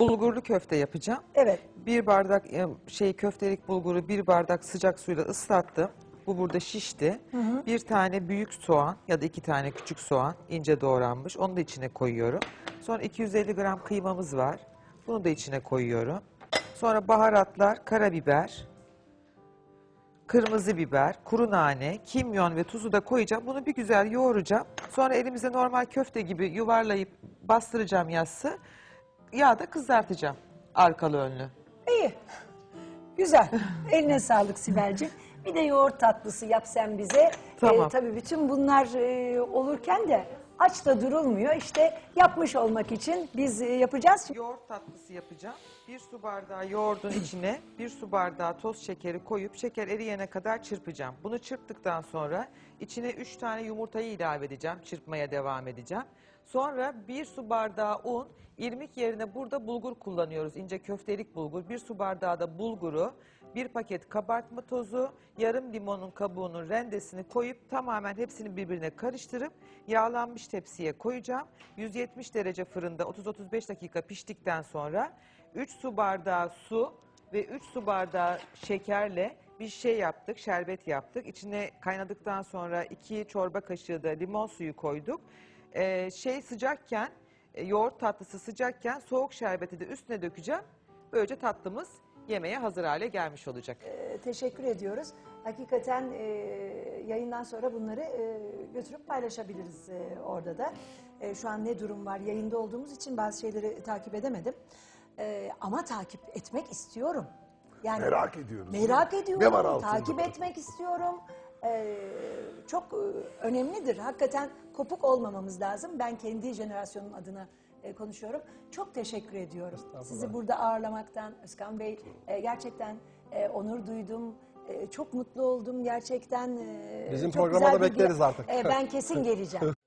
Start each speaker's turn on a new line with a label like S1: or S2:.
S1: Bulgurlu köfte yapacağım.
S2: Evet.
S1: Bir bardak köftelik bulguru bir bardak sıcak suyla ıslattım. Bu burada şişti. Bir tane büyük soğan ya da 2 tane küçük soğan ince doğranmış. Onu da içine koyuyorum. Sonra 250 gram kıymamız var. Bunu da içine koyuyorum. Sonra baharatlar, karabiber, kırmızı biber, kuru nane, kimyon ve tuzu da koyacağım. Bunu bir güzel yoğuracağım. Sonra elimizde normal köfte gibi yuvarlayıp bastıracağım yassı. Yağda kızartacağım arkalı önlü.
S2: İyi. Güzel. Eline sağlık Sibel'ciğim. Bir de yoğurt tatlısı yap sen bize.
S1: Tamam.
S2: Tabii bütün bunlar olurken de aç da durulmuyor. İşte yapmış olmak için biz yapacağız.
S1: Yoğurt tatlısı yapacağım. 1 su bardağı yoğurdun içine 1 su bardağı toz şekeri koyup şeker eriyene kadar çırpacağım. Bunu çırptıktan sonra içine 3 tane yumurtayı ilave edeceğim. Çırpmaya devam edeceğim. Sonra 1 su bardağı un, irmik yerine burada bulgur kullanıyoruz. İnce köftelik bulgur. 1 su bardağı da bulguru, 1 paket kabartma tozu, yarım limonun kabuğunun rendesini koyup tamamen hepsini birbirine karıştırıp yağlanmış tepsiye koyacağım. 170 derece fırında 30-35 dakika piştikten sonra 3 su bardağı su ve 3 su bardağı şekerle bir şey yaptık, şerbet yaptık. İçine kaynadıktan sonra 2 çorba kaşığı da limon suyu koyduk. Sıcakken, yoğurt tatlısı sıcakken soğuk şerbeti de üstüne dökeceğim. Böylece tatlımız yemeğe hazır hale gelmiş olacak.
S2: Teşekkür ediyoruz. Hakikaten yayından sonra bunları götürüp paylaşabiliriz orada da. Şu an ne durum var? Yayında olduğumuz için bazı şeyleri takip edemedim. Ama takip etmek istiyorum. Yani
S3: Merak ediyoruz.
S2: Merak ediyorum.
S3: Ne var altında?
S2: Takip etmek istiyorum. Çok önemlidir. Hakikaten kopuk olmamamız lazım. Ben kendi jenerasyonum adına konuşuyorum. Çok teşekkür ediyorum. Sizi burada ağırlamaktan Özkan Bey gerçekten onur duydum. Çok mutlu oldum gerçekten.
S4: Bizim
S2: çok
S4: programa
S2: güzel
S4: da
S2: bir
S4: bekleriz artık.
S2: Ben kesin geleceğim.